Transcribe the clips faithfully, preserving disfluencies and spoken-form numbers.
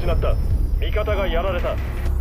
失った。味方がやられた。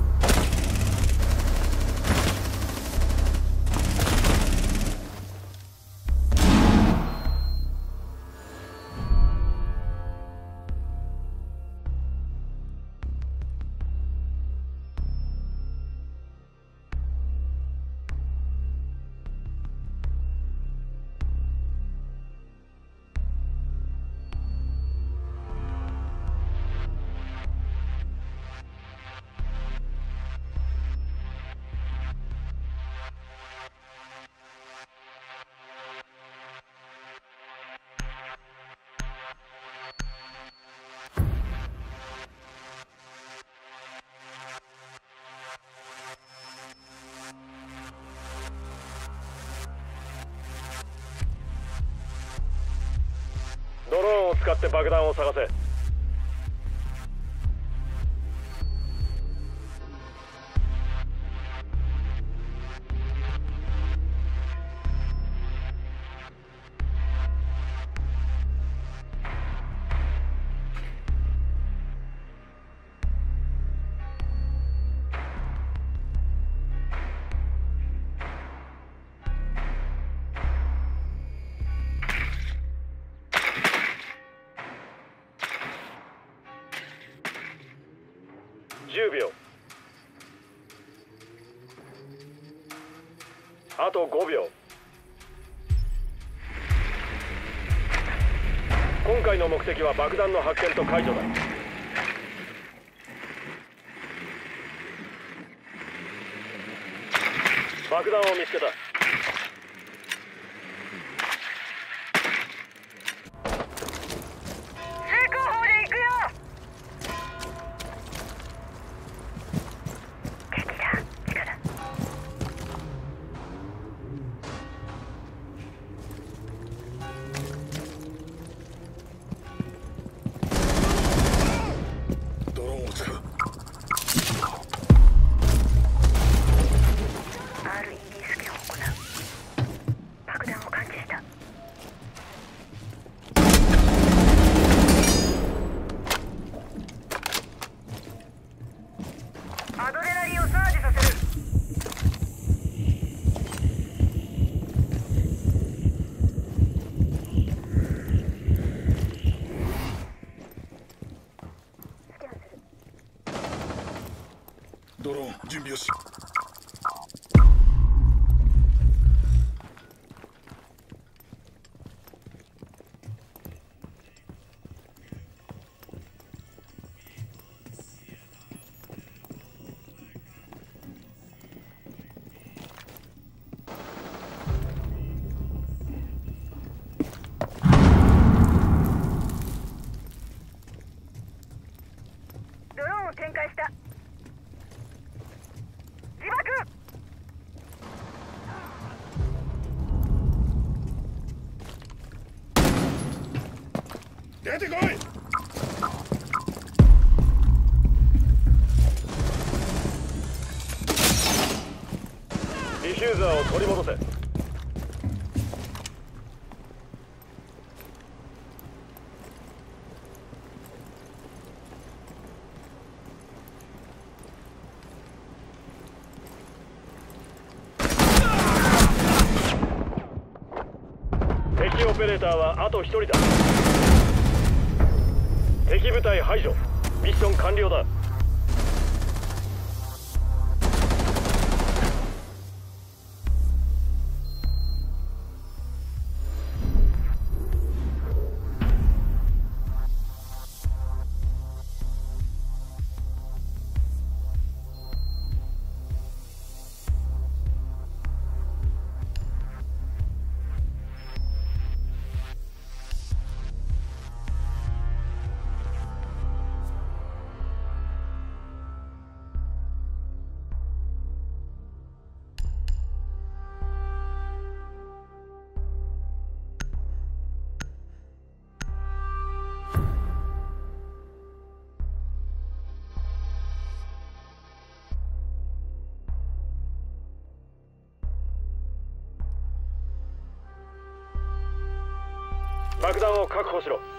ドローンを使って爆弾を探せ。じゅうびょう。あとごびょう。今回の目的は爆弾の発見と解除だ。爆弾を見つけた。 アドレナリンをサージさせる。スキャンする。 ドローン準備よし。 展開した。自爆。 出てこい。 ディフューザーを取り戻せ。敵オペレーターはあとひとりだ。敵部隊排除。ミッション完了だ。爆弾を確保しろ。